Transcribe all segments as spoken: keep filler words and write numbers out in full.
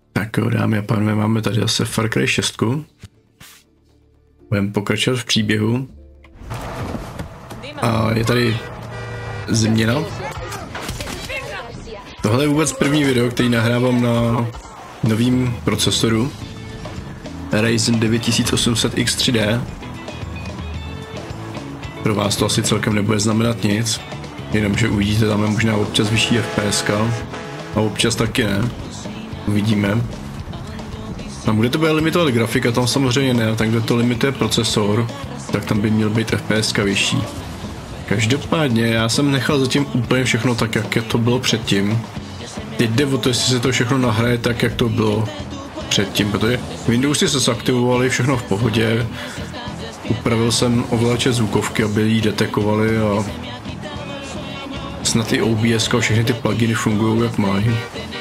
Tak jo, dámy a pánové, máme tady zase Far Cry šest. Budeme pokračovat v příběhu. A je tady změna. Tohle je vůbec první video, který nahrávám na novým procesoru Ryzen devět osm set X tři D. Pro vás to asi celkem nebude znamenat nic, jenomže uvidíte, tam je možná občas vyšší F P S ka a občas taky ne. Uvidíme. A bude to bude limitovat grafika, tam samozřejmě ne, tak kde to limituje procesor, tak tam by měl být F P S ka vyšší. Každopádně já jsem nechal zatím úplně všechno tak, jak to bylo předtím. Teď jde o to, jestli se to všechno nahraje tak, jak to bylo předtím, protože Windowsy se zaktivovaly, všechno v pohodě. Upravil jsem ovladače zvukovky, aby ji detekovali a snad i O B S a všechny ty pluginy fungují jak mají.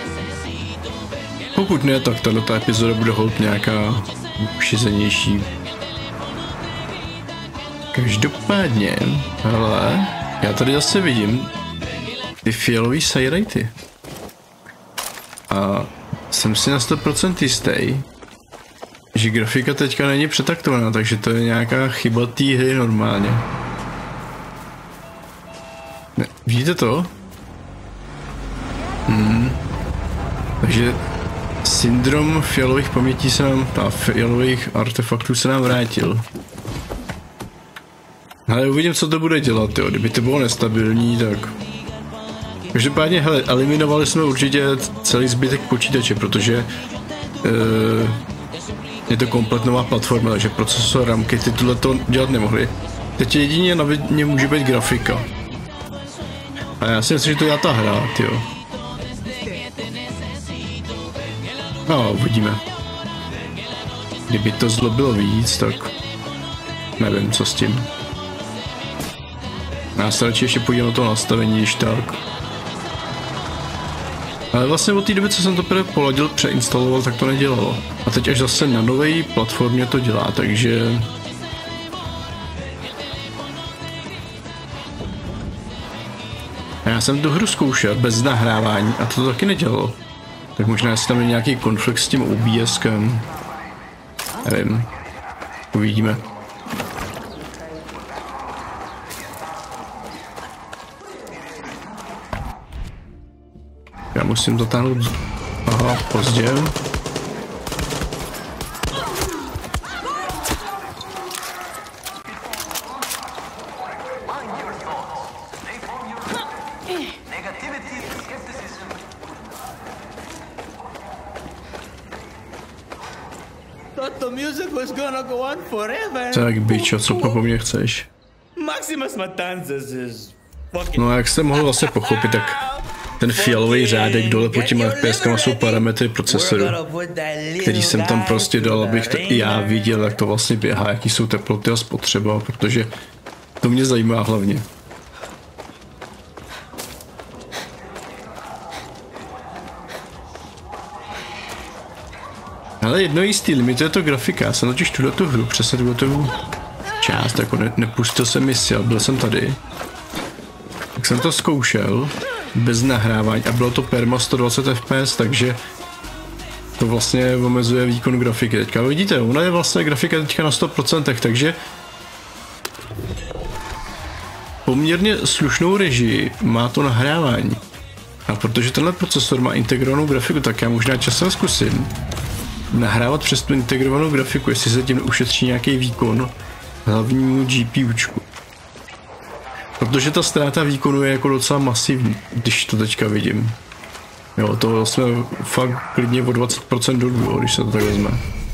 Pokud ne, tak tato epizoda bude holt nějaká šizenější. Každopádně, ale já tady zase vidím ty fialový sajrajty. A jsem si na sto procent jistý, že grafika teďka není přetaktovaná, takže to je nějaká chyba té hry normálně. Ne, vidíte to? Hmm. Takže syndrom fialových pamětí se nám, a fialových artefaktů se nám vrátil. Ale uvidím, co to bude dělat, jo. Kdyby to bylo nestabilní, tak... Každopádně, hele, eliminovali jsme určitě celý zbytek počítače, protože uh, je to komplet nová platforma, takže procesor, ramky, ty tohle to dělat nemohli. Teď jedině na mě může být grafika. A já si myslím, že to dělá ta hra, tyjo. No, uvidíme. Kdyby to zlo bylo víc, tak nevím, co s tím. Já se radši ještě podívám na to nastavení, když tak. Ale vlastně od té doby, co jsem to prvé poladil, přeinstaloval, tak to nedělalo. A teď až zase na nové platformě to dělá, takže... A já jsem tu hru zkoušel bez nahrávání a to taky nedělalo. Tak možná, jestli tam je nějaký konflikt s tím O B S kem. Nevím. Uvidíme. Já musím dotáhnout... Aha, pozdě. Tak bičo, co po mně chceš? No a jak jste mohl vlastně pochopit, tak ten fialový řádek dole pod těma F P S kama jsou parametry procesoru, který jsem tam prostě dal, abych to i já viděl, jak to vlastně běhá, jaký jsou teploty a spotřeba, protože to mě zajímá hlavně. Ale jedno jistý, limituje to grafika, já jsem totiž tuhle tu hru, přesně tuhle tu část, jako ne, nepustil jsem misi, ale byl jsem tady. Tak jsem to zkoušel, bez nahrávání a bylo to perma sto dvacet F P S, takže to vlastně omezuje výkon grafiky. Teďka vidíte, ona je vlastně grafika teďka na sto procent, takže poměrně slušnou režii má to nahrávání. A protože tenhle procesor má integrovanou grafiku, tak já možná časem zkusím nahrávat přes tu integrovanou grafiku, jestli se tím ušetří nějaký výkon hlavnímu GPUčku. Protože ta ztráta výkonu je jako docela masivní, když to teďka vidím. Jo, to jsme fakt klidně o dvacet procent dolů, když se to tak vezme.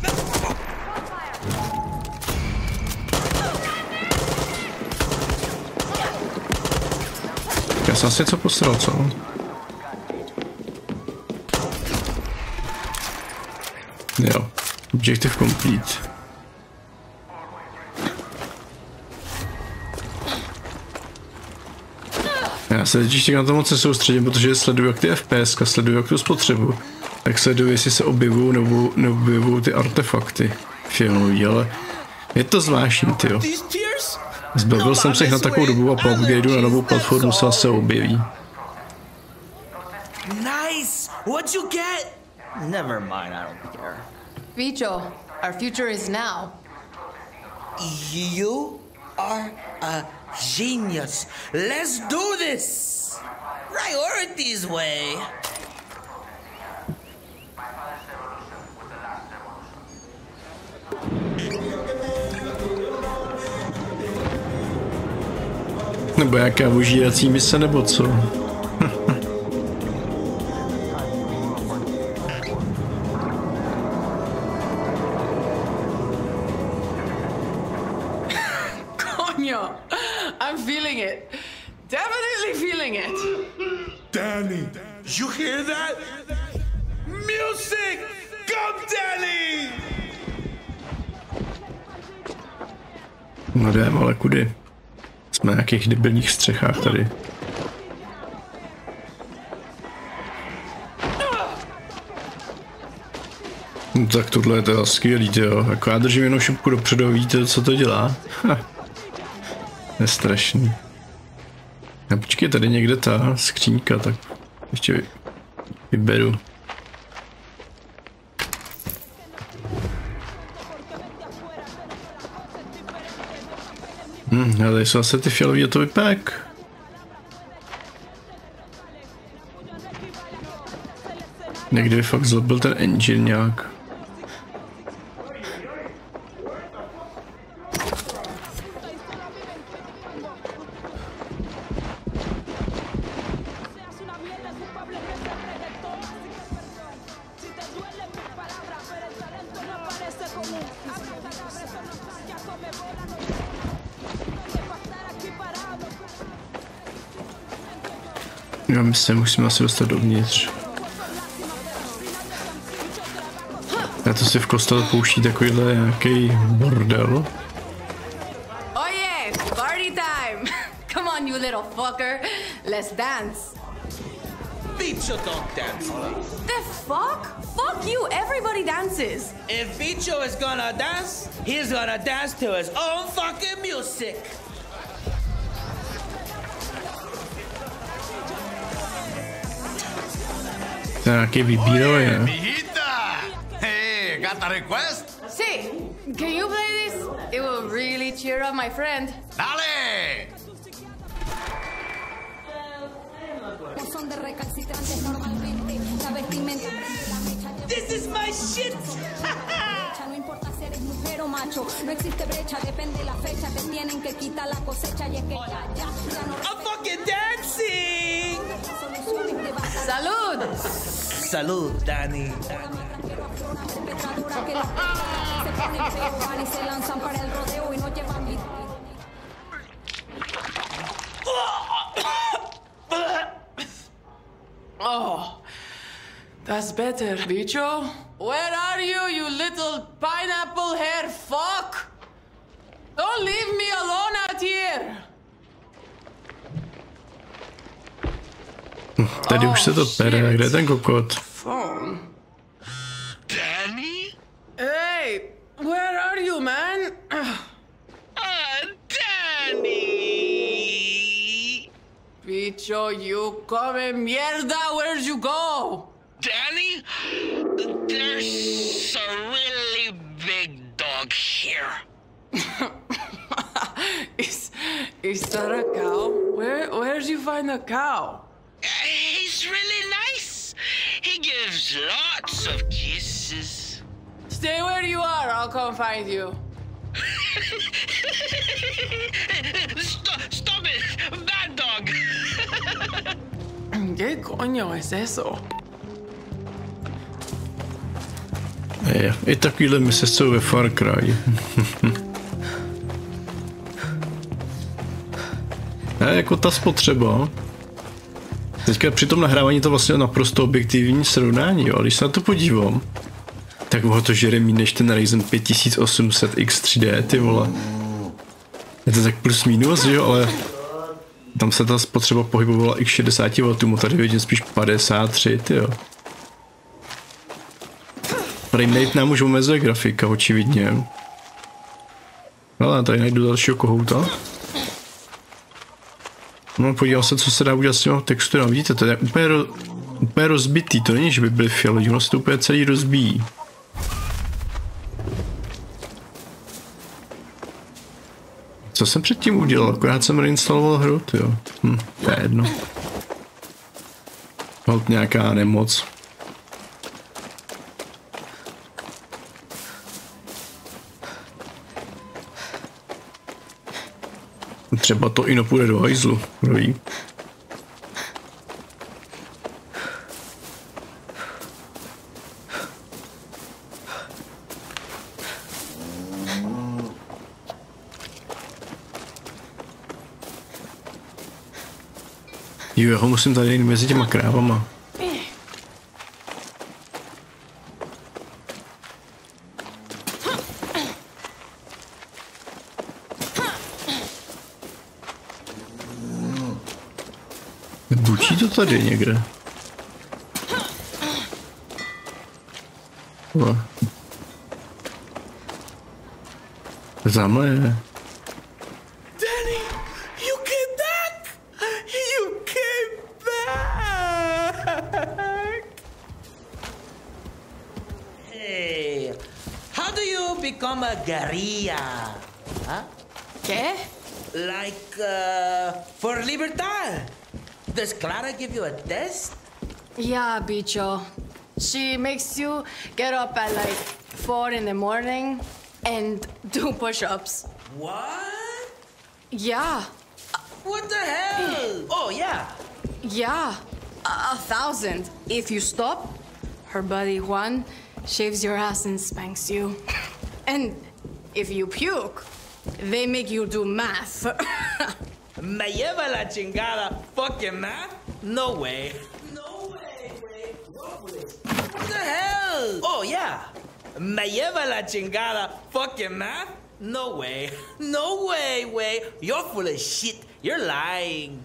Já jsem asi něco posral, co? Jo, objective complete. Já se teď ještě na to moc se soustředím, protože sleduju jak ty F P S ka, sleduju jak tu spotřebu. Tak sleduju, jestli se objevují nebo neobjevují ty artefakty fialový, ale je to zvláštní, tyjo. Zbavil jsem se jich na takovou dobu a po upgradeu na novou platformu se zase objeví. Nice. What'd you get? Never mind, I don't care. Bicho, our future is now. You are a genius. Let's do this. Priorities way. Nebo jaká užírací mise, nebo co? Coño, I'm feeling it. Definitely feeling it. Danny, you hear that? Music! Come, Danny! No jdem, ale kudy? Jsme na nějakých debilních střechách tady. No, tak tohle je teda skvělý, jo. Jako já držím jenom šupku dopředu, vidíte, co to dělá? Ha. Je strašný. A počkej, tady někde ta skřínka, tak ještě vyberu. Hm, a tady jsou zase ty fialový a to vypek. Někdy by fakt zlobil ten engine nějak. Já myslím, musíme asi dostat dovnitř. A to si v kostele pouští takovýhle nějaký bordel. Oh yeah, party time. Come on, you little fucker. Let's dance. Bicho don't dance. The fuck? Fuck you, everybody dances. If Bicho is gonna dance, he's gonna dance to his own fucking music. To je nějaký vybírový, ne? Hey, got a request? See, can you play this? It will really cheer up my friend. Dale! This is my shit! I'm fucking dancing! Salud! Salud, Danny. Oh, that's better. Bicho? Where are you, you little pineapple hair fuck? Don't leave me alone out here. Tady už se to pere, kde je ten kokot? Phone. Danny? Hey, where are you, man? Uh, Danny! Bicho, you come mierda, where'd you go? Danny? There's a really big dog here. is, is that a cow? Where, where'd you find a cow? He's really nice. He gives lots of kisses. Stay where you are, I'll come find you. stop, stop it! Bad dog! ¿Qué coño es eso? Je, i takovýhle mise jsou ve Far Cry. A jako ta spotřeba. Teďka při tom nahrávání to vlastně naprosto objektivní srovnání, jo. Když se na to podívám, tak ho to žere méně než ten Ryzen pět tisíc osm set X tři D, ty vole. Je to tak plus minus, jo, ale tam se ta spotřeba pohybovala i k šedesáti wattům, tady vidím spíš padesát tři, ty jo. Framerate nám už omezuje grafika, očividně. Ale tady najdu dalšího kohouta. No, podívám se, co se dá udělat s těma texturami. Vidíte, to je úplně ro úplně rozbitý, to není, že by byly fialové, ono se to úplně celý rozbíjí. Co jsem předtím udělal? Akorát jsem reinstaloval hru, jo. Hm, to je jedno. Holt nějaká nemoc. Třeba to Ino půjde do hajzlu, kdo ví. Jo, já ho musím tady jít mezi těma krávama. Bučí to tady někde. No. Tamhle je. Danny, you came back! You came back! Hey, how do you become a guerrilla? Huh? ¿Qué? Like, uh, for libertad. Does Clara give you a test? Yeah, bicho. She makes you get up at like four in the morning and do push-ups. What? Yeah, What the hell? Oh, yeah. yeah, a, a thousand. If you stop, her buddy Juan shaves your ass and spanks you. And if you puke, they make you do math. Me lleva la chingada fucking math? No way. No way, way. What the hell? Oh, yeah. Me lleva la chingada fucking math? No way. No way, way. You're full of shit. You're lying.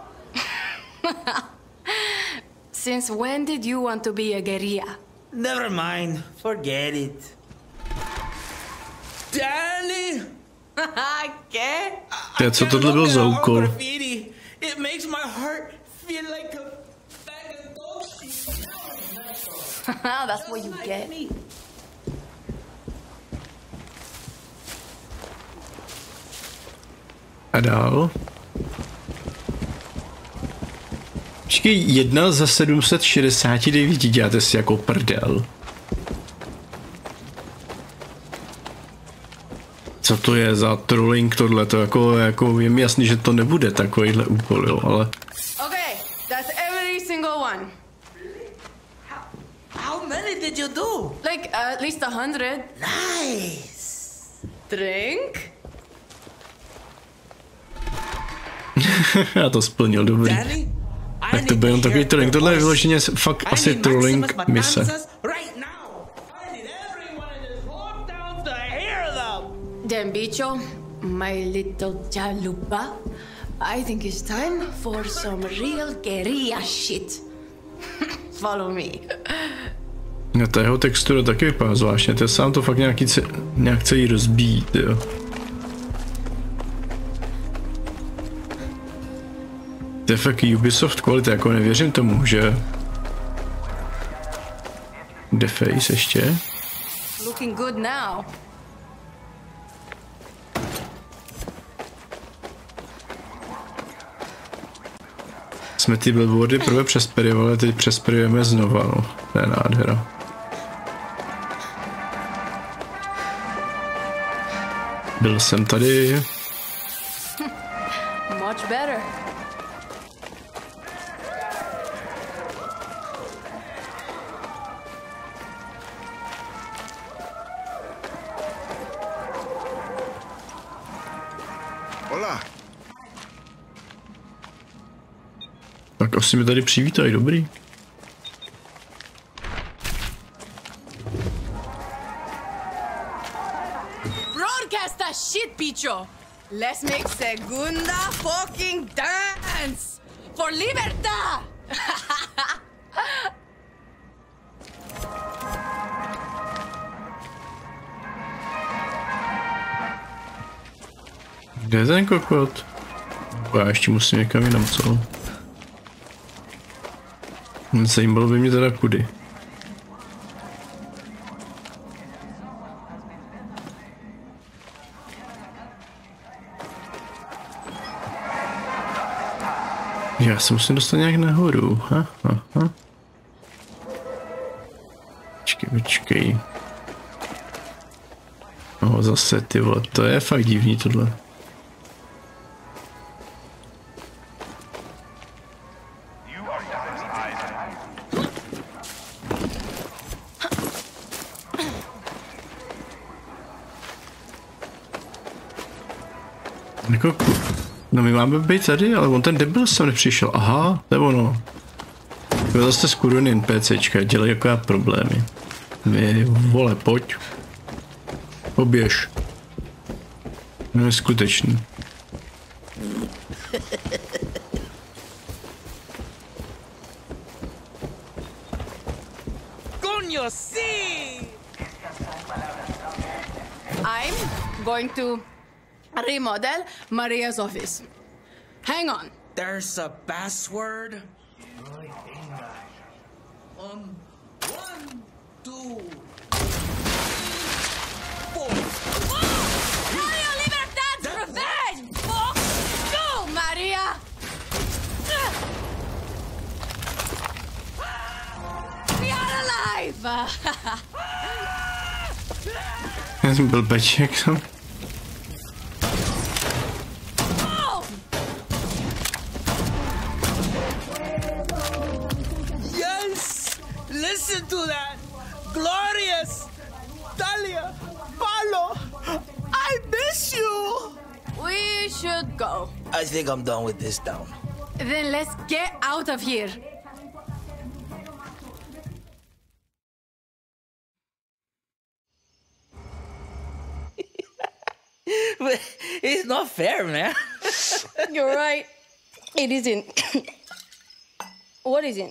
Since when did you want to be a guerrilla? Never mind. Forget it. Danny! ¿Qué? Já, co tohle byl za úkol? It makes my heart feel like a bag of dog shit. That's what you get. A dál? Počkej, jedna za sedm set šedesát devět, děláte si jako prdel. Co to je za trolling tohle? To jako, jako je mi jasný, že to nebude takovýhle úkol, jo, ale... Okay, that's every single one. How, how many did you do? Like uh, at least a hundred. Nice. Drink? Já to splnil, dobrý. Danny, Tak to byl jen takový trolling. Tohle je vyloženě fakt asi trolling mise. Right now. I need everyone in this whole town to hear them. Then, bicho, my little chalupa, I think it's time for some real guerrilla shit. Follow me. No, ta jeho textura taky vypadá zvláštně, to je sám to fakt nějaký ce, nějak celý rozbíjí, jo. To je fakt Ubisoft kvalita, jako nevěřím tomu, že... Deface ještě? Looking good now. Jsme ty billboardy prvé přesperivali, teď přesperujeme znova, no. To je nádhera. Byl jsem tady. Much better. Hola. Tak asi mi tady přivítají, dobrý. Broadcast that shit, bicho. Let's make segunda fucking dance for libertad. Kde je ten kokot? Já ještě musím někam jinam, co? Zajímalo by mě teda kudy. Já se musím dostat nějak nahoru. Ha, ha, ha. Počkej, počkej. No zase ty vole, to je fakt divný tohle. Jako, no my máme být tady, ale on ten debil sem nepřišel. Aha, to je ono. To zase skurvený NPCčka, dělají jako já problémy. Vy, vole, pojď. Poběž. No je skutečný. Coño, sí! I'm going to remodel Maria's office. Hang on. There's a password. Um, one, two, four. Maria Libertad's revenge! Fuck you, Maria! We are alive! Já jsem byl beček tam. Listen to that! Glorious! Talia! Paulo! I miss you! We should go. I think I'm done with this town. Then let's get out of here. But it's not fair, man. You're right. It isn't. What isn't?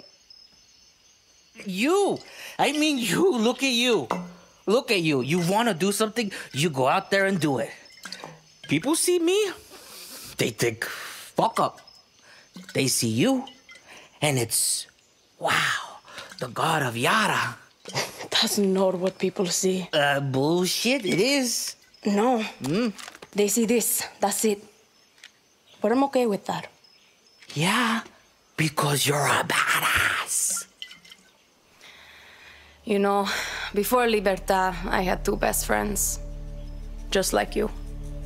You! I mean you! Look at you! Look at you! You want to do something, you go out there and do it. People see me, they think, fuck up. They see you, and it's, wow, the god of Yara. That's not what people see. Uh, bullshit, it is. No. Mm. They see this. That's it. But I'm okay with that. Yeah, because you're a badass. You know, before Libertad, I had two best friends. Just like you.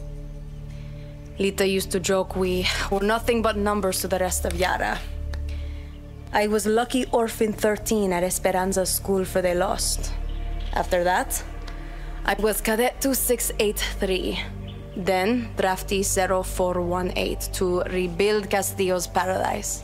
Lita used to joke we were nothing but numbers to the rest of Yara. I was lucky orphan thirteen at Esperanza School for the Lost. After that, I was Cadet two six eight three. Then Draftee zero four one eight to rebuild Castillo's paradise.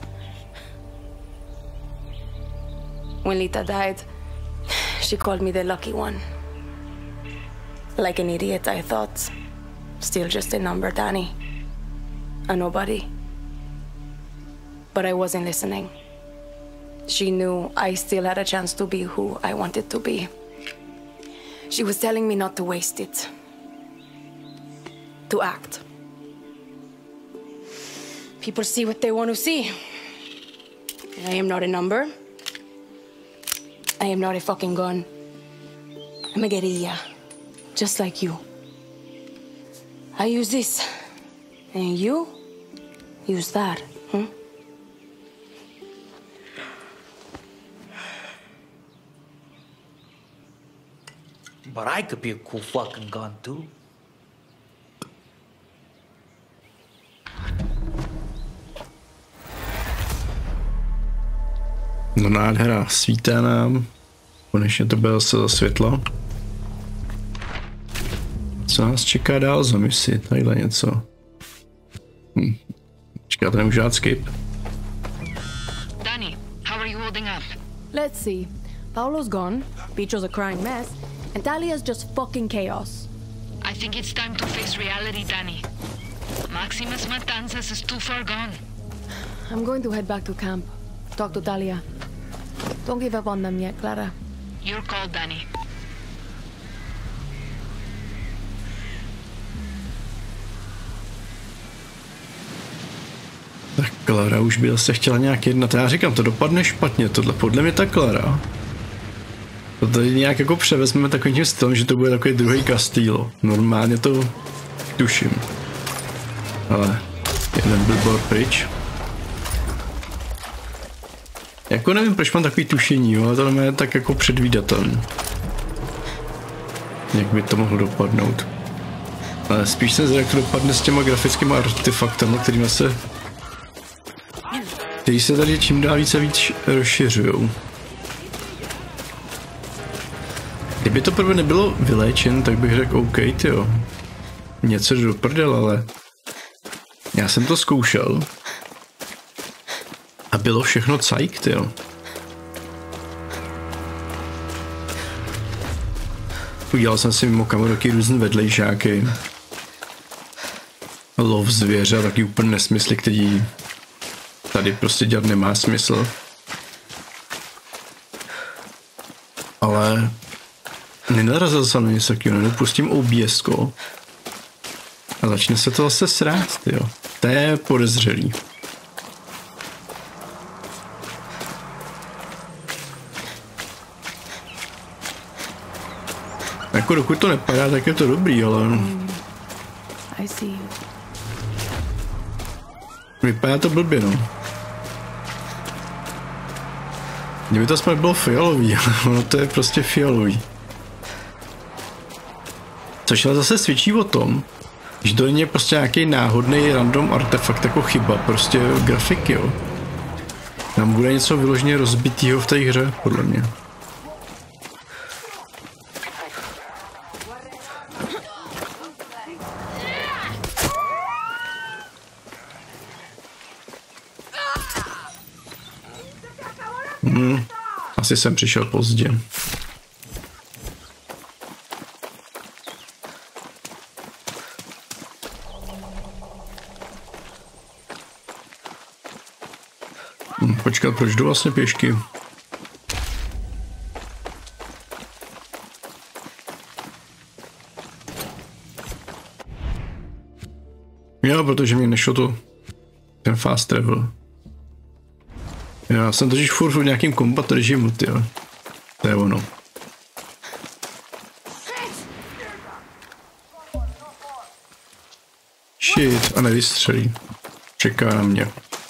When Lita died, she called me the lucky one. Like an idiot, I thought. Still just a number, Danny. A nobody. But I wasn't listening. She knew I still had a chance to be who I wanted to be. She was telling me not to waste it. To act. People see what they want to see. I am not a number. I am not a fucking gun. I'm a guerrilla. Just like you. I use this. And you use that, hmm? But I could be a cool fucking gun, too. No nádhera, svítá nám. Konečně to bylo se za světlo. Co nás čeká dál za misi? Tadyhle něco. Hm. Čeká, to nemůžu dát skip. Danny, how are you holding up? Let's see. Paolo's gone, Picho's a crying mess, and Talia's just fucking chaos. I think it's time to face reality, Danny. Maximus Matanzas is too far gone. I'm going to head back to camp. Talk to Talia. Don't give up on them yet, Clara. Your call, Danny. Tak Klara už by zase chtěla nějak jednat. Já říkám, to dopadne špatně, tohle. Podle mě ta Klara. To tady nějak jako převezmeme takovým tím stylem, že to bude takový druhý Castillo. Normálně to tuším. Ale jeden billboard pryč. Jako nevím, proč mám takový tušení, jo, ale to je tak jako předvídatelný. Jak by to mohlo dopadnout. Ale spíš se zde, jak to dopadne s těma grafickými artefaktami, kterými se který se tady čím dál více víc rozšiřujou. Kdyby to prvé nebylo vyléčen, tak bych řekl OK, tyjo. Něco do prdel, ale já jsem to zkoušel a bylo všechno cajk, tyjo. Udělal jsem si mimo kameru taky různý vedlejšáky. Lov zvěře a taky úplně nesmysly, který tady prostě dělat nemá smysl. Ale nenarazil jsem na něco takového, nepustím O B S ko a začne se to zase srát, jo. To je podezřelý. Jako dokud to nepadá, tak je to dobrý, ale vypadá to blbě, no. Kdyby to aspoň bylo fialový, ale ono to je prostě fialový. Což ale zase svědčí o tom, že to není prostě nějaký náhodný random artefakt jako chyba, prostě grafiky, jo. Tam bude něco vyloženě rozbitýho v té hře, podle mě. Hmm, asi jsem přišel pozdě. Hmm, počkat, proč jdu vlastně pěšky? Jo, protože mi nešlo to ten fast travel. Já jsem totiž furt v nějakým combat režimu, tyjo. To je ono. Shit, a nevystřelí. Čeká na mě.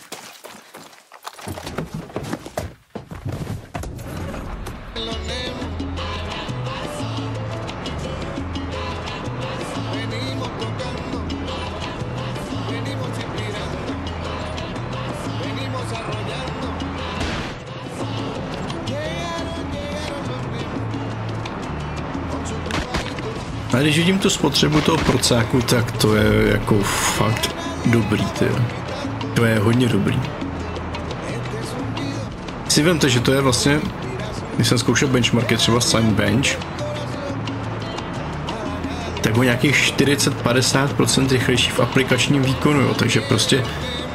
A když vidím tu spotřebu toho procáku, tak to je jako fakt dobrý, tyjo. To je hodně dobrý. Si vemte, že to je vlastně, když jsem zkoušel benchmarky, třeba Sign Bench, tak o nějakých čtyřicet až padesát procent rychlejší v aplikačním výkonu, jo. Takže prostě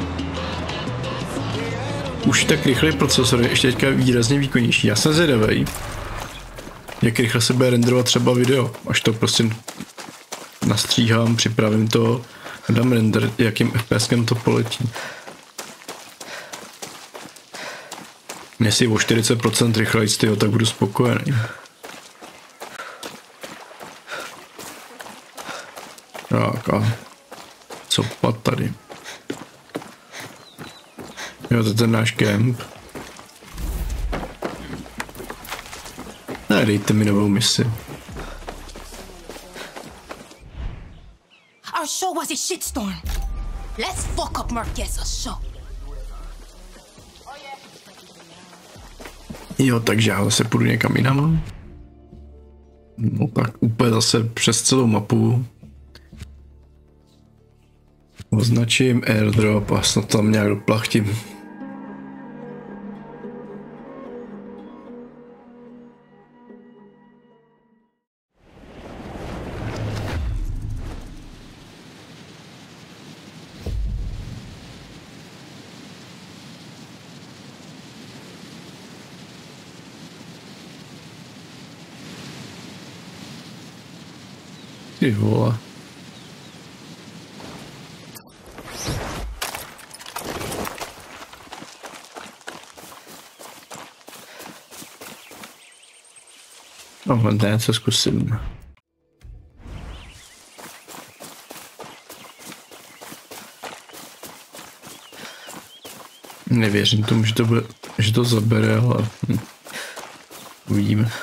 už tak rychlý procesor je ještě teďka výrazně výkonnější. Já jsem zvědavej, jak rychle se bude renderovat třeba video, až to prostě nastříhám, připravím to a dám render, jakým F P S kem to poletí. Jestli o čtyřicet procent rychleji, tyjo, tak budu spokojený. Tak a co pad tady? Jo, to je ten náš kemp. Ne, dejte mi novou misi. Our show was a shitstorm. Let's fuck up Marquesa's show. Jo, takže já zase půjdu někam jinam. No tak úplně zase přes celou mapu. Označím airdrop a snad tam nějak doplachtím. Ty vole. No, ten co zkusím. Nevěřím tomu, že to, bude, že to zabere, ale hm. Uvidíme.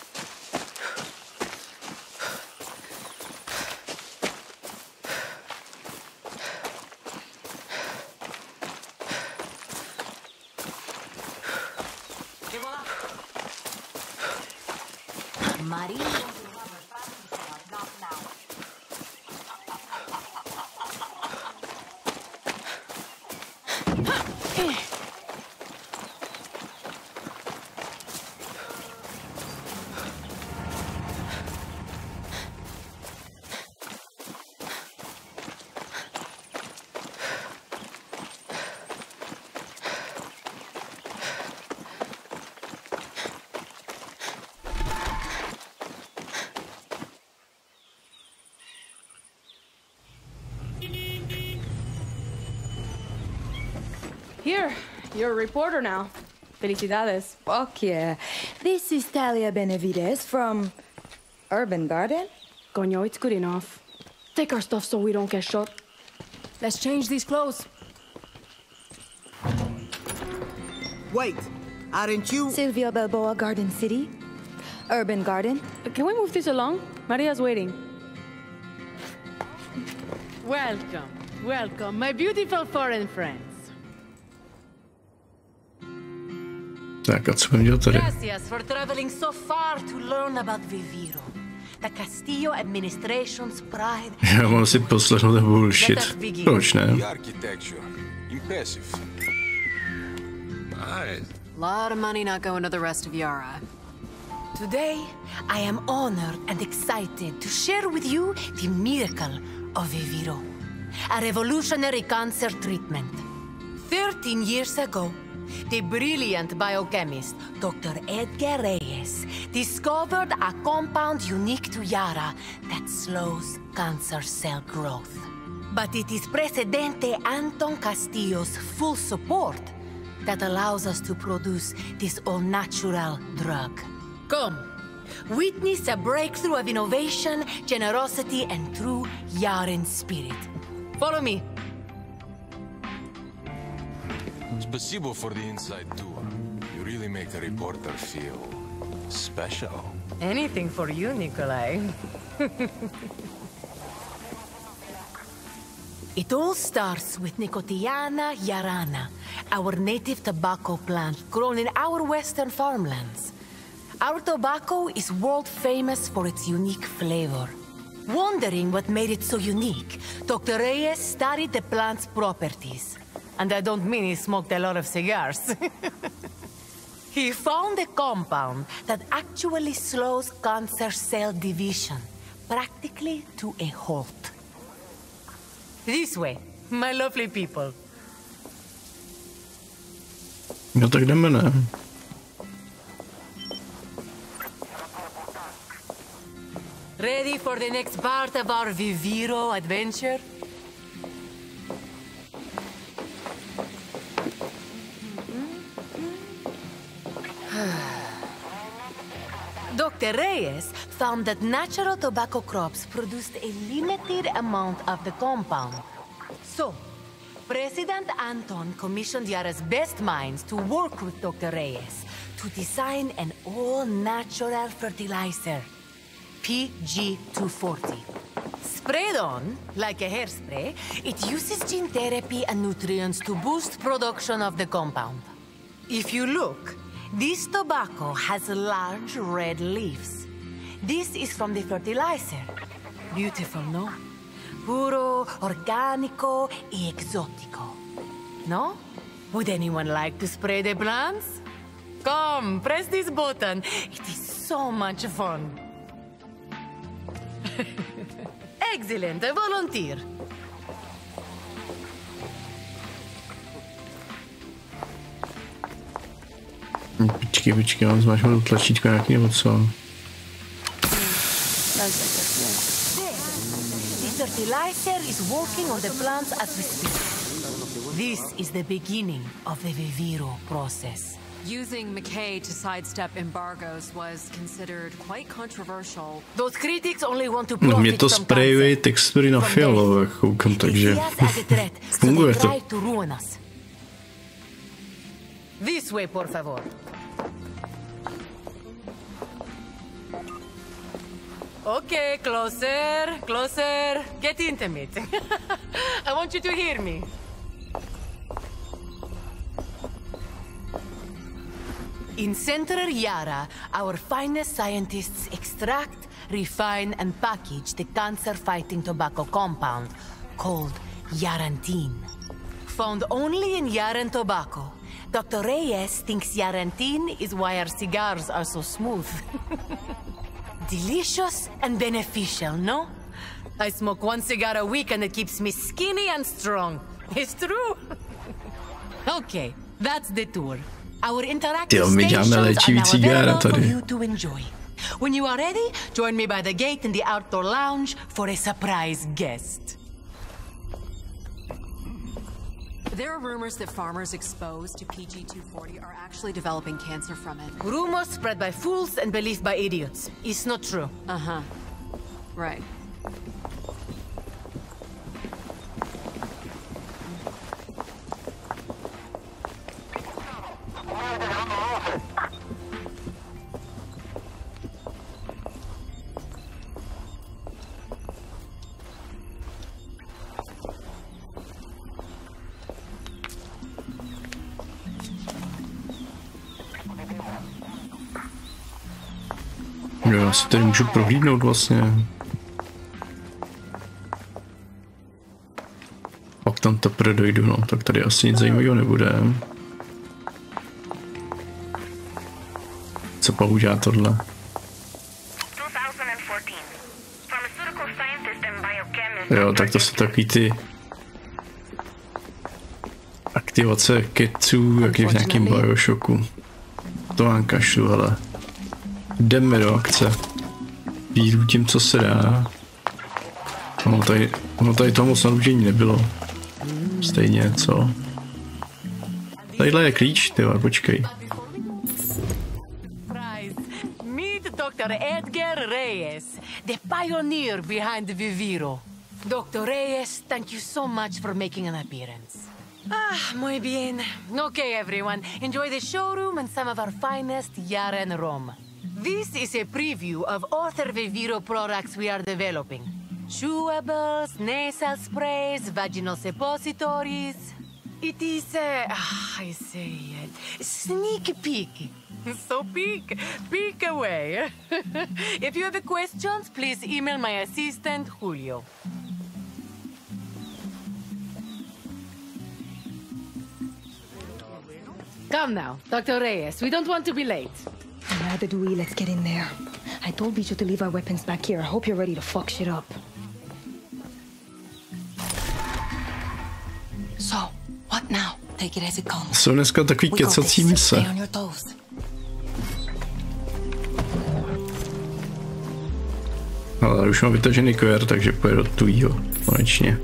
Here, you're a reporter now. Felicidades. Fuck yeah. This is Talia Benavides from Urban Garden. Coño, it's good enough. Take our stuff so we don't get shot. Let's change these clothes. Wait, aren't you... Sylvia Balboa, Garden City. Urban Garden. Can we move this along? Maria's waiting. Welcome, welcome, my beautiful foreign friends. Tak a co budeme dělat tady? Gracias for traveling so far to learn about Viviro, the Castillo administration's pride. Já mám si poslechnout ten bullshit. Proč ne? The architecture, impressive. Nice. Lot of money not going to the rest of Yara. Today, I am honored and excited to share with you the miracle of Viviro, a revolutionary cancer treatment. Thirteen years ago, the brilliant biochemist Doctor Edgar Reyes discovered a compound unique to Yara that slows cancer cell growth. But it is Presidente Anton Castillo's full support that allows us to produce this all-natural drug. Come, witness a breakthrough of innovation, generosity, and true Yaran spirit. Follow me. Spasibo for the inside tour. You really make a reporter feel special. Anything for you, Nikolai. It all starts with Nicotiana yarana, our native tobacco plant grown in our western farmlands. Our tobacco is world famous for its unique flavor. Wondering what made it so unique, Doctor Reyes studied the plant's properties. And I don't mean he smoked a lot of cigars. He found a compound that actually slows cancer cell division, practically to a halt. This way, my lovely people. No tak jdeme, ne? Ready for the next part of our Viviro adventure? Doctor Reyes found that natural tobacco crops produced a limited amount of the compound. So, President Anton commissioned Yara's best minds to work with Doctor Reyes to design an all-natural fertilizer, P G two forty. Sprayed on, like a hairspray, it uses gene therapy and nutrients to boost production of the compound. If you look, this tobacco has large red leaves. This is from the fertilizer. Beautiful, no? Puro, organico y exótico. No? Would anyone like to spray the plants? Come, press this button. It is so much fun. Excellent, a volunteer. Počkej, počkej, mám zmáčknout tlačítko nějaký nebo co? The fertilizer is working on the plants as we speak. This is the beginning of the Viviro process. Using McKay to sidestep embargoes was considered quite controversial. Those critics only want to No, mě profit to from sprejuje concept. textury na fialovo, jak koukám, takže funguje to. This way, por favor. Okay, closer, closer. Get intimate. I want you to hear me. In Central Yara, our finest scientists extract, refine, and package the cancer-fighting tobacco compound called Yarantine. Found only in Yaran tobacco, Doctor Reyes thinks Yarantine is why our cigars are so smooth. Delicious and beneficial, no? I smoke one cigar a week and it keeps me skinny and strong. It's true. Okay, that's the tour. Our interactive stations are now available for you to enjoy. When you are ready, join me by the gate in the outdoor lounge for a surprise guest. There are rumors that farmers exposed to P G two forty are actually developing cancer from it. Rumors spread by fools and believed by idiots. It's not true. Uh-huh. Right. Jo, já si tady můžu prohlídnout vlastně. Pak tam teprve dojdu, no, tak tady asi nic zajímavého nebude. Co používá tohle? Jo, tak to jsou takový ty aktivace keců, jak je v nějakém Bioshocku. To vám kašlu, hele. Jdeme do akce. Víru tím, co se dá. Ono tady, ono tady toho moc naručení nebylo. Stejně, co? Tadyhle je klíč, tyhle, počkej. Meet Doctor Edgar Reyes, the pioneer behind Viviro. Doctor Reyes, thank you so much for making an appearance. Ah, muy bien. Okay, everyone. Enjoy the showroom and some of our finest Yaran rum. This is a preview of other Viviro products we are developing. Chewables, nasal sprays, vaginal suppositories. It is a, ah, I say it, sneak peek. So peek, peek away. If you have questions, please email my assistant, Julio. Come now, Doctor Reyes, we don't want to be late. Neither do we. Let's get in there. I told Bicho to leave our weapons back here. I hope you're ready to fuck shit up. So, what now? Take it as it comes. Jsou dneska takový kecací mise. Ale už mám vytažený Q R, takže pojedu do tujího. Konečně.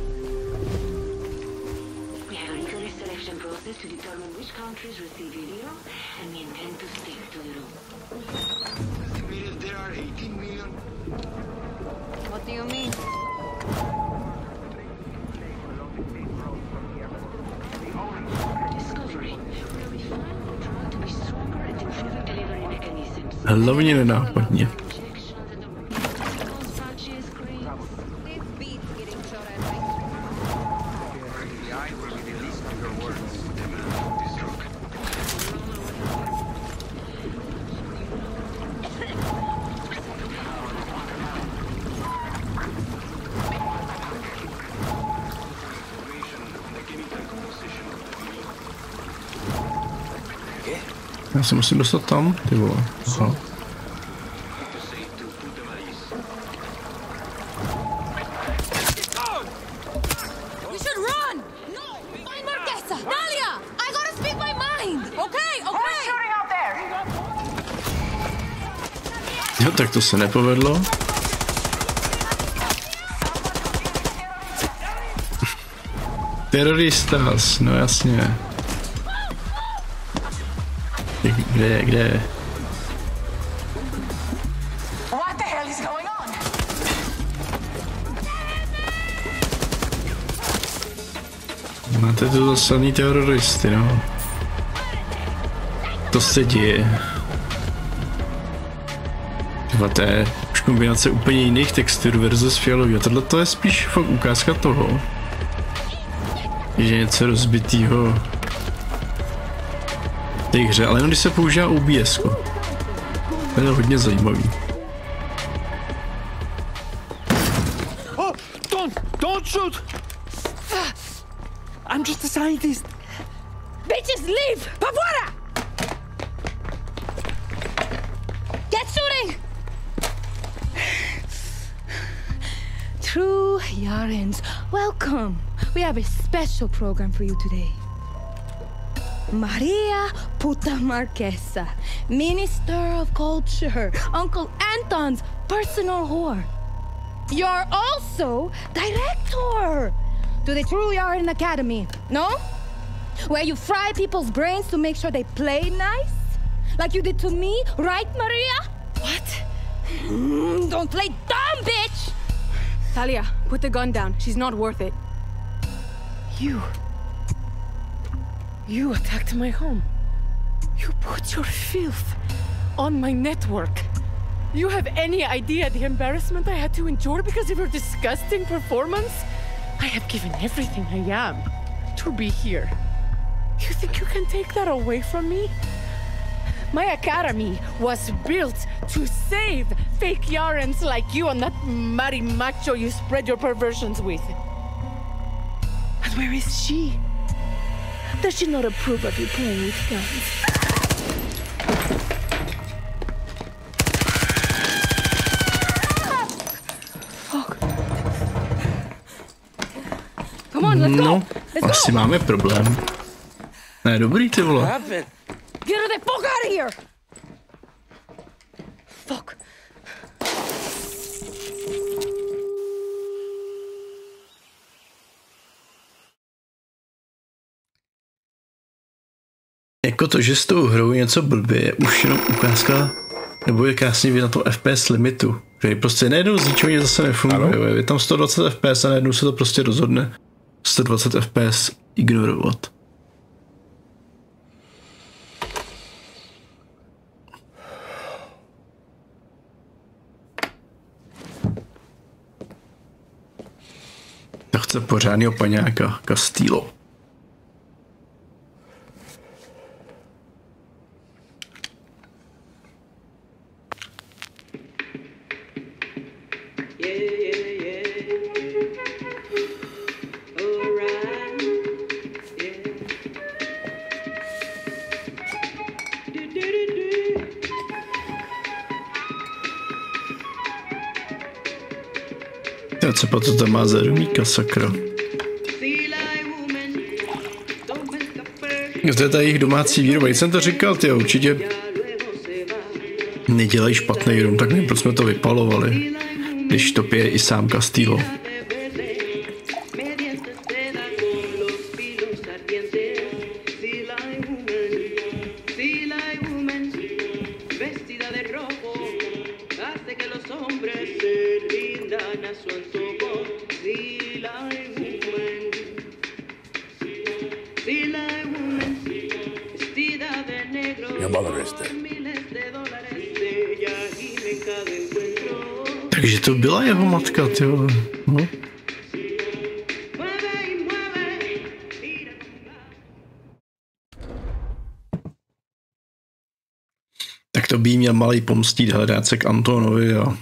Hlavně nenápadně. Já se musím dostat tam, ty vole. Aha. Jo, tak to se nepovedlo. Teroristas, no jasně. Kde je, kde je? What the hell is going on? Máte tu zaslaný teroristy, no. To se děje. Tyhle, to je už kombinace úplně jiných textur versus fialový. A tohle to je spíš fakt ukázka toho, že něco rozbitýho v té hře, ale jenom když se používá O B S ko. To je hodně zajímavý. Oh, don't, don't shoot! I'm just a scientist. Bitches, leave! Pavora! Get shooting! True Yarens, welcome. We have a special program for you today. Maria Puta Marquesa, Minister of Culture, Uncle Anton's personal whore. You're also director to the True Yaren Academy, no? Where you fry people's brains to make sure they play nice? Like you did to me, right, Maria? What? Mm, don't play dumb, bitch! Talia, put the gun down. She's not worth it. You... You attacked my home. You put your filth on my network. You have any idea the embarrassment I had to endure because of your disgusting performance? I have given everything I am to be here. You think you can take that away from me? My academy was built to save fake Yarens like you and that marimacho you spread your perversions with. And where is she? Does she not approve of you playing with guns? Come on, let's go. No, let's asi go. máme problém. Ne, dobrý, ty vole. Get her the fuck out of here! Fuck. Jako to, že s tou hrou je něco blbě, je už jenom ukázka, nebo je krásně vidět na tom F P S limitu. Že prostě najednou z ničeho zase nefunguje. Je tam sto dvacet F P S a najednou se to prostě rozhodne sto dvacet F P S ignorovat. To chce pořádného paňáka, Castillo. Co pa to tam má za rumíka, sakra. To je ta jejich domácí výroba. Když jsem to říkal, ty určitě nedělají špatný rum, tak nevím, proč jsme to vypalovali, když to pije i sám Castillo. Takže to byla jeho matka, ty vole. No. Tak to by jí měl malej pomstít, hledat se k Antonovi a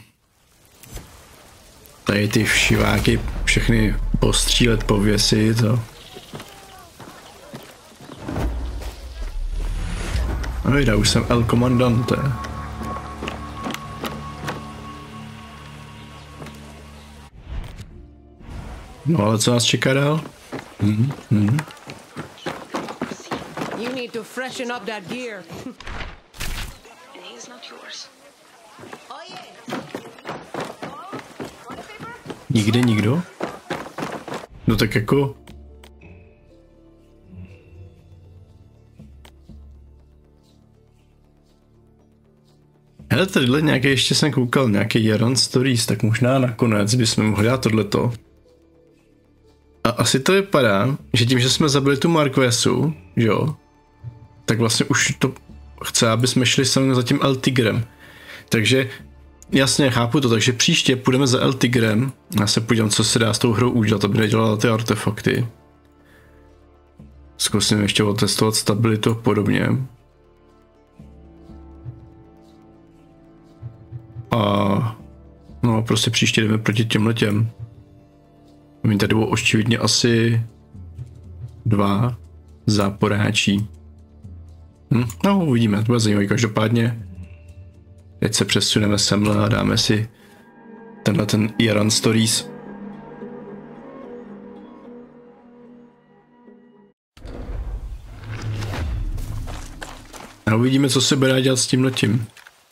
tady ty všiváky všechny postřílet, pověsit a... No jde, už jsem El Comandante. No ale co nás čeká dál? Mhm, mhm. You need to freshen up that gear. And he's not yours. Nikde nikdo? No tak jako... Ale tadyhle nějaký, ještě jsem koukal, nějaký Jaron Stories, tak možná nakonec bychom mohli dát tohleto. A asi to vypadá, že tím, že jsme zabili tu Marquesu, jo, tak vlastně už to chce, aby jsme šli sami za tím El Tigrem. Takže jasně, chápu to, takže příště půjdeme za El Tigrem. Já se podívám, co se dá s tou hrou udělat, aby nedělala ty artefakty. Zkusím ještě otestovat stabilitu a podobně. A no prostě příště jdeme proti těmhletěm. My tady bylo očividně asi dva záporáčí. Hm, no uvidíme, to bude zajímavé každopádně. Teď se přesuneme semhle a dáme si tenhle ten Jaron Stories. A uvidíme, co se bude dělat s tímhletím.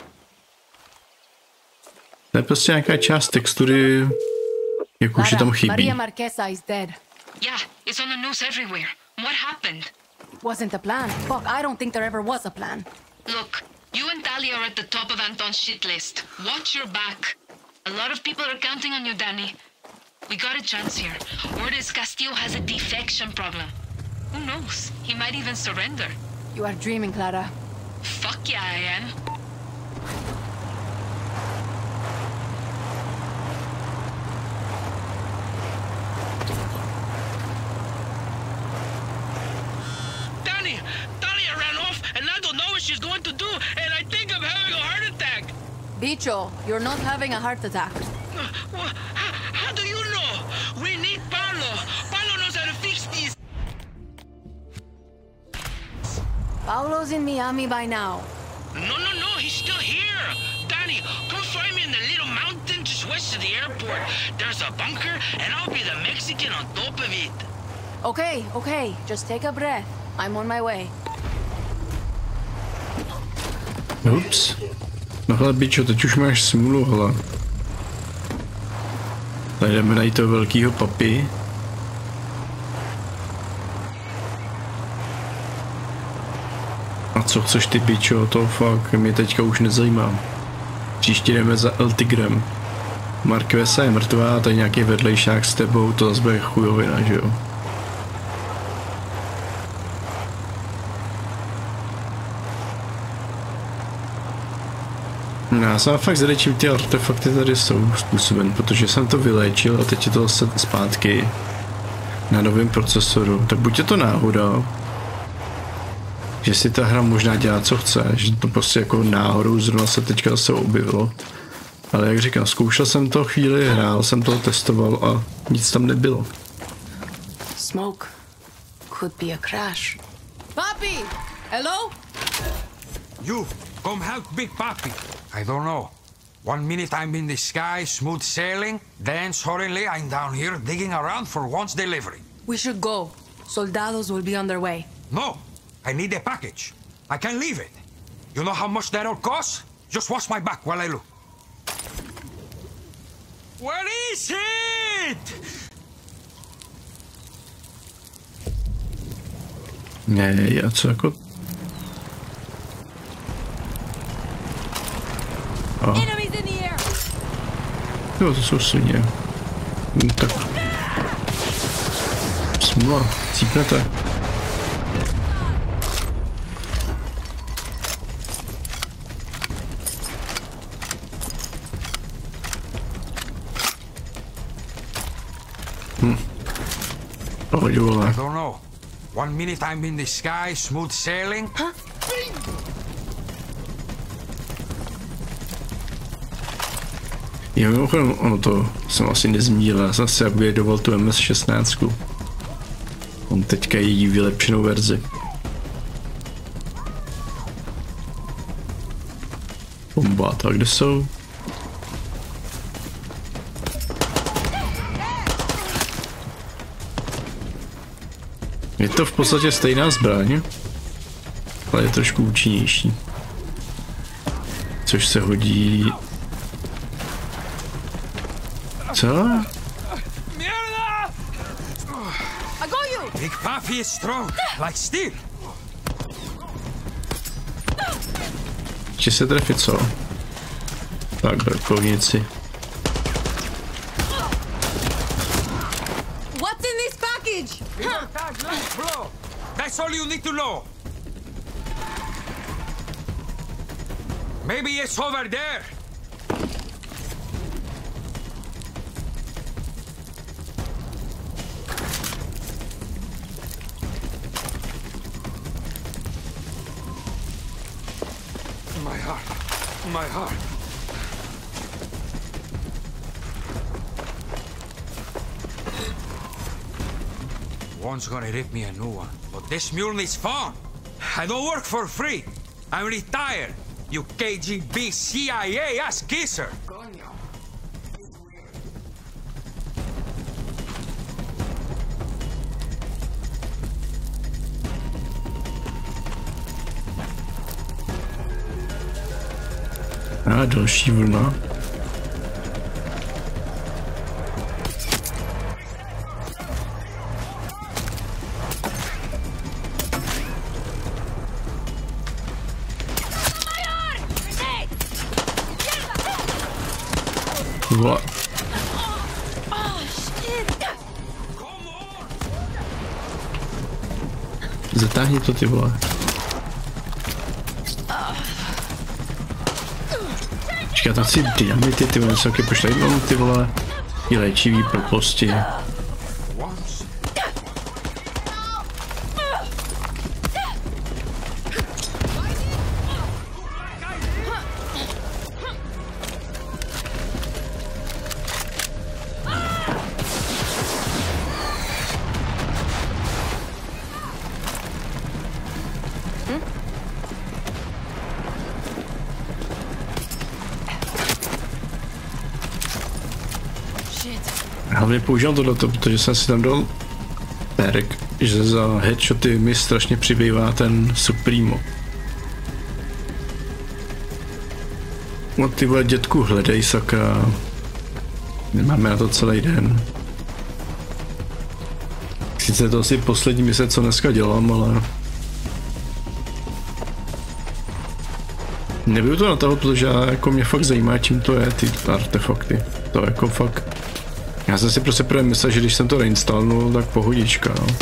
To je prostě nějaká část textury, jak už je tam chybí. Maria Marquesa is dead. Yeah, it's on the news everywhere. What happened? Wasn't a plan. Fuck, I don't think there ever was a plan. Look, you and Talia are at the top of Anton's shit list. Watch your back. A lot of people are counting on you, Danny. We got a chance here. Word is Castillo has a defection problem. Who knows? He might even surrender. You are dreaming, Clara. Fuck yeah, I am. Danny! Talia ran off and I don't know what she's going to do and I think I'm having a heart attack! Bicho, you're not having a heart attack. Uh, wha- how, how do you know? We need Paolo! Paolo knows how to fix these! Paolo's in Miami by now. No, no, no, he's still here! Danny, come find me in the little mountain just west of the airport. There's a bunker and I'll be the Mexican on top of it. Okay, okay, just take a breath. I'm on my way. Ups. No hele, bičo, teď už máš smůlu, hele. Tady jdeme najít toho velkýho papi. A co chceš ty, bičo, to fakt mě teďka už nezajímá. Příště jdeme za El Tigrem. Marquesa je mrtvá a tady nějaký vedlejšák s tebou, to zase bude chujovina, že jo? Já jsem fakt zvědavý, čím ty artefakty tady jsou způsoben, protože jsem to vyléčil a teď je to zase zpátky na novém procesoru. Tak buď je to náhoda, že si ta hra možná dělá co chce, že to prostě jako náhodou zrovna se teďka zase objevilo. Ale jak říkám, zkoušel jsem to chvíli, hrál jsem to, testoval a nic tam nebylo. Smoke could be a crash. Papi! Hello? You, come help Big Papi. I don't know. One minute I'm in the sky, smooth sailing, then suddenly I'm down here digging around for one's delivery. We should go. Soldados will be on their way. No, I need a package. I can't leave it. You know how much that'll cost? Just watch my back while I look. Where is it? Ne, já co jako... Oh. Jo, to jsou svině. No, tak... Smula, cípnete. Hm. Pohodě, vole. I don't know. One minute I'm in the sky, smooth sailing. Huh? Jo, mimochodem, ono to jsem asi nezmínil, já jsem si upgradeoval tu M S šestnáct. On teďka je její vylepšenou verzi. Bombáta, kde jsou? Je to v podstatě stejná zbraň, ale je trošku účinnější. Což se hodí... Co? Big Papi is strong, like steel. Chci se trefit, co? Tak, brokovnici. What's in this package? Bro, that's all you need to know. Maybe it's over there. My heart. My heart. One's gonna rip me a new one, but this mule needs fun. I don't work for free. I'm retired. You K G B C I A ass kisser. A další vlna. Vole. Zatáhni to, ty vole. Počkej, tam si dynamity, ty vole, jsou pošlej, mám ty vole, i léčivý blbosti. Hlavně používám tohleto, protože jsem si tam dal perk, že za headshoty mi strašně přibývá ten Supremo. No ty vole, dětku, hledej, sakra. Nemáme na to celý den. Sice je to asi poslední mise, co dneska dělám, ale... Nebudu to natahovat, protože jako mě fakt zajímá, čím to je, ty artefakty. To jako fakt... Já jsem si prostě prvně myslel, že když jsem to reinstalnul, tak pohodička, no.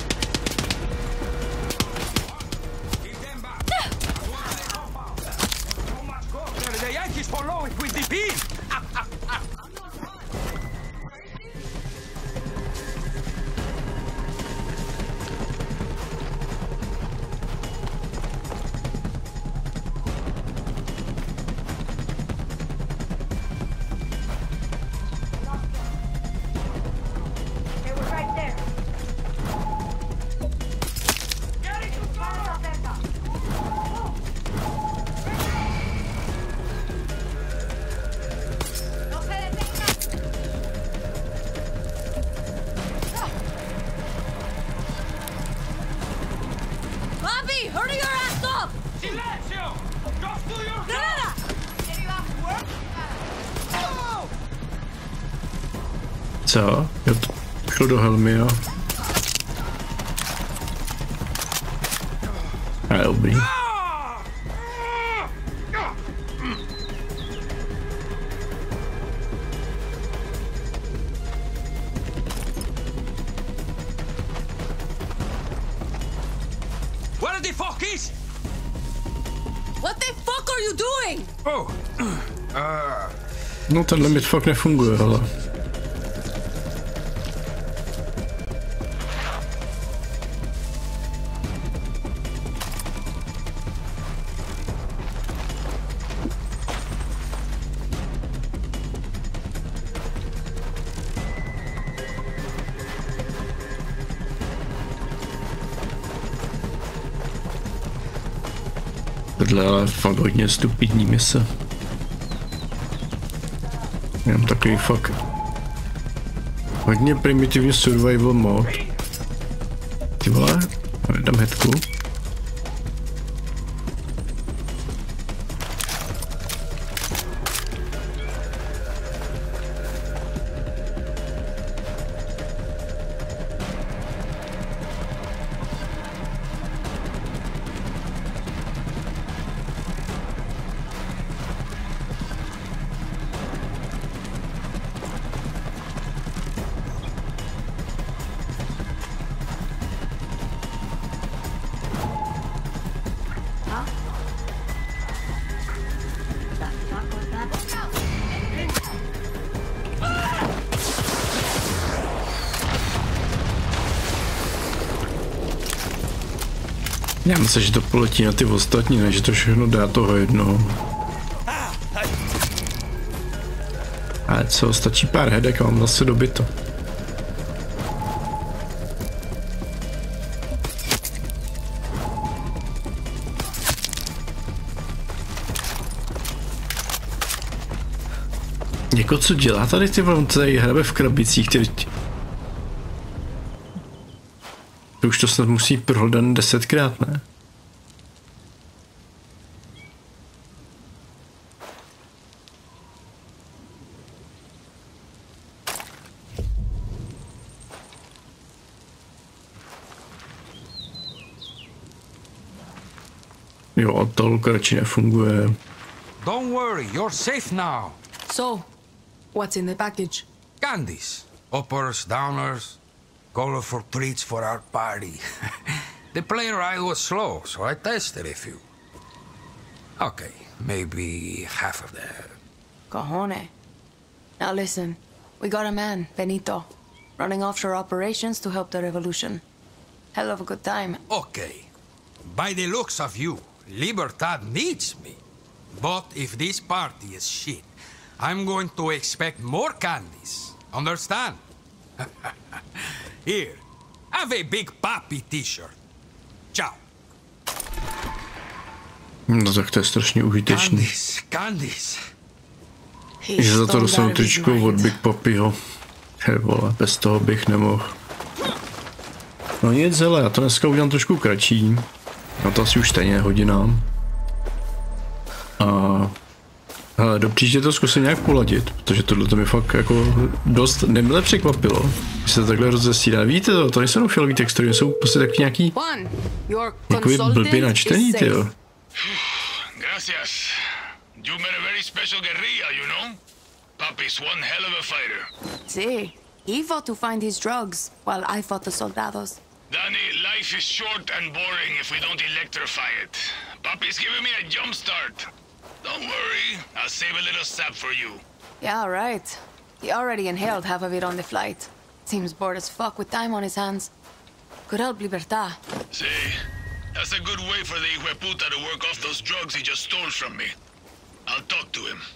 Co? Jo, to šlo do helmy, jo. A je dobrý. What the fuck is? What the fuck are you doing? Oh. Uh. No ten limit fakt nefunguje, ale... Tohle ale fakt hodně stupidní mise. Mám takový fakt hodně primitivní survival mod. Ty vole, dám headku. Já myslím, že to poletí na ty ostatní, ne, že to všechno dá toho jednoho. Ale co, stačí pár hedek a mám zase dobyto. Jako co dělá tady ty on tady hrabe v krabicích, ty... To už to snad musí prohledat desetkrát, ne? Jo, to luk radši nefunguje. Don't worry, you're safe now. So, what's in the package? Candies. Uppers, downers, colorful treats for our party. The plane ride was slow, so I tested a few. Okay, maybe half of that. Cojones. Now listen, we got a man, Benito, running offshore operations to help the revolution. Hell of a good time. Okay. By the looks of you, Libertad needs me. But if this party is shit, I'm going to expect more candies. Understand? Here, have a Big Papi t-shirt. Ciao. No tak to je strašně užitečný. Candies, candies. Že za to dostanu tričko od Big Papiho. Hej vole, bez toho bych nemohl. No nic, hele, já to dneska udělám trošku kratší. No to asi už stejně hodinám. A hele, do příště to zkusím nějak poladit, protože tohle to mi fakt jako dost nemile překvapilo, že se takhle rozesídá. Víte to, to nejsou fialový textury, jsou prostě taky nějaký jako blbě načtený, tyjo. Gracias. You met a very special guerrilla, you know? Papi's one hell of a fighter. See, he fought to find his drugs, while I fought the soldados. Danny, life is short and boring if we don't electrify it. Papi's giving me a jump start. Don't worry, I'll save a little sap for you. Yeah, right. He already inhaled half of it on the flight. Seems bored as fuck with time on his hands. Could help Libertad. See, that's a good way for the hijueputa to work off those drugs he just stole from me. I'll talk to him.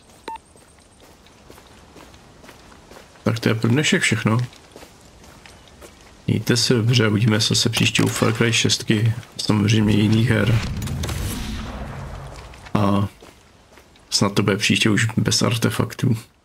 Tak to je pro dnešek všechno. Mějte se dobře, uvidíme se zase příště u Far Cry šest, samozřejmě jiných her. A snad to bude příště už bez artefaktů.